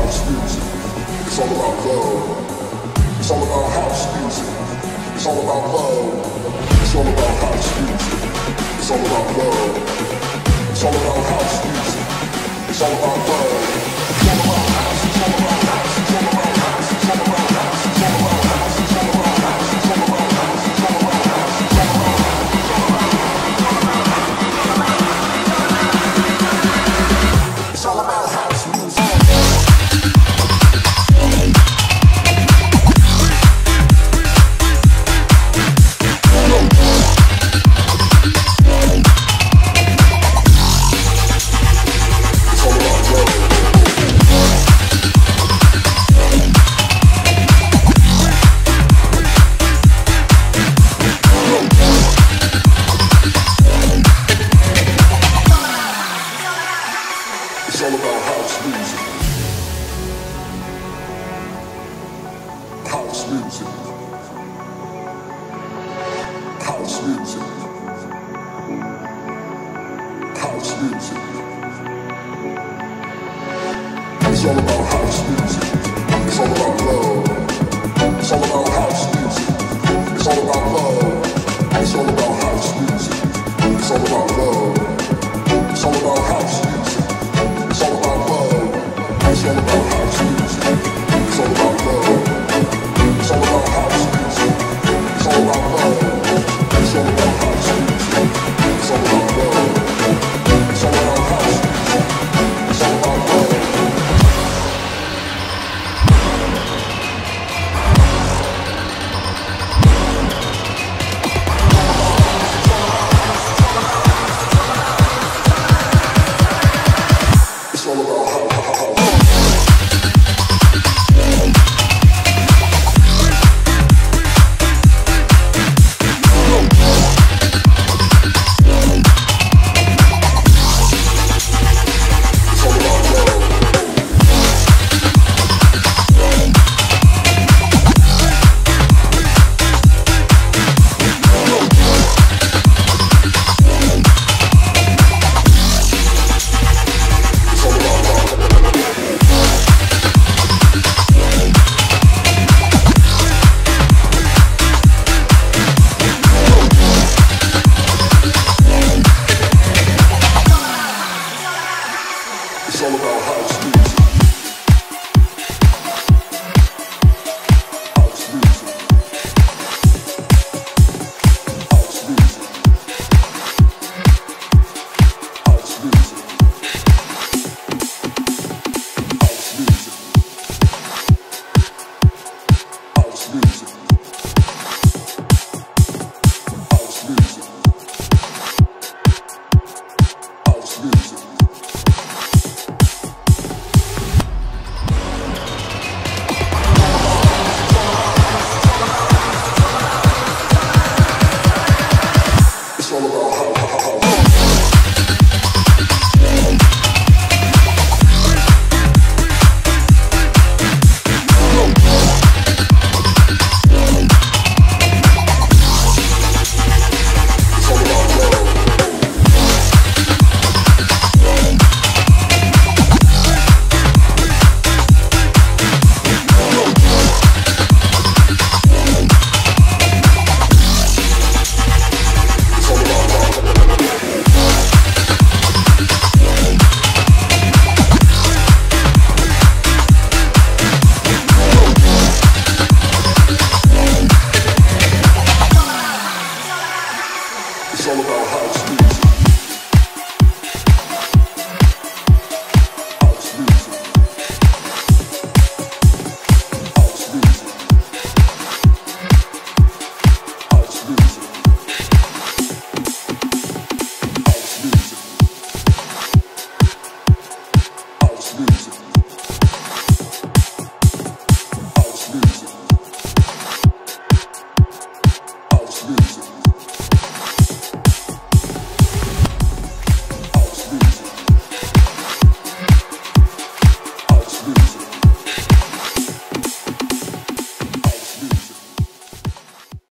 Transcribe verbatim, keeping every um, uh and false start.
house music. It's all about love. It's all about house music. It's all about love. It's all about house music. It's all about love. It's all about house music. It's all about love. It's all about house. It's all about house. It's all about house. It's all about house. It's all about house. It's all about house. It's all about house. It's all about house. It's all about house. It's all about house music. It's all about house music. House music. House music. House music. It's all about house music. It's all about love. It's all about house music. It's all about love. It's all about house music. It's all about love. It's all about house music. It's all about love. It's all about house music. It's all about love. It's all about house music. It's all about love. It's all about house music. It's all about love. It's all about house music. It's all about love. It's all about house. It's all about house music.